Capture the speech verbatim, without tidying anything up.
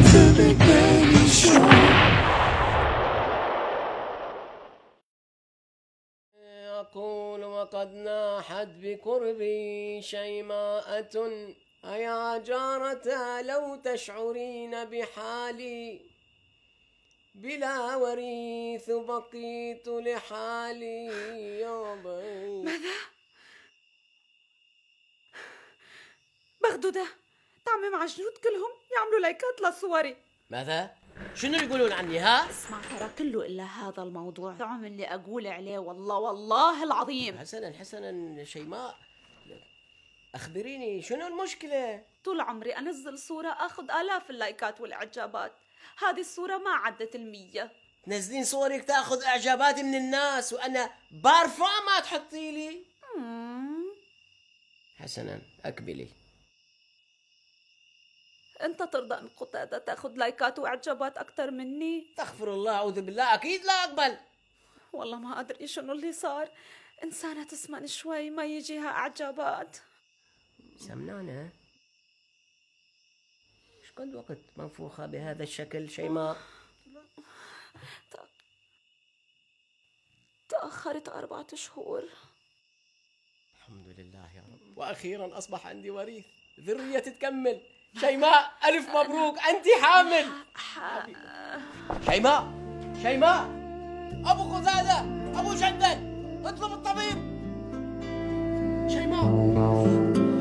أقول وقد ناحت بقربي شيماءة، أيا جارة لو تشعرين بحالي، بلا وريث بقيت لحالي يا بي. ماذا؟ بغدودة تعمم على الجنود كلهم يعملوا لايكات لصوري. ماذا؟ شنو يقولون عني ها؟ اسمع ترى كله إلا هذا الموضوع دعم اللي أقول عليه، والله والله العظيم. حسنا حسنا شيماء، أخبريني شنو المشكلة؟ طول عمري أنزل صورة أخذ آلاف اللايكات والإعجابات، هذه الصورة ما عدت المية. تنزلين صورك تاخذ إعجابات من الناس وأنا بارفع ما تحطي لي؟ حسنا أكملي. أنت ترضى أن قتادة تاخذ لايكات وإعجابات أكتر مني؟ استغفر الله أعوذ بالله، أكيد لا أقبل. والله ما أدري شنو اللي صار، إنسانة تسمن شوي ما يجيها إعجابات. سمنانة؟ إيش قد وقت منفوخة بهذا الشكل شيماء؟ تأخرت أربعة شهور. الحمد لله يا رب، وأخيرا أصبح عندي وريث، ذرية تتكمل. شيماء ألف مبروك، أنت حامل. شيماء شيماء، أبو قتادة، أبو جندل، اطلب الطبيب. شيماء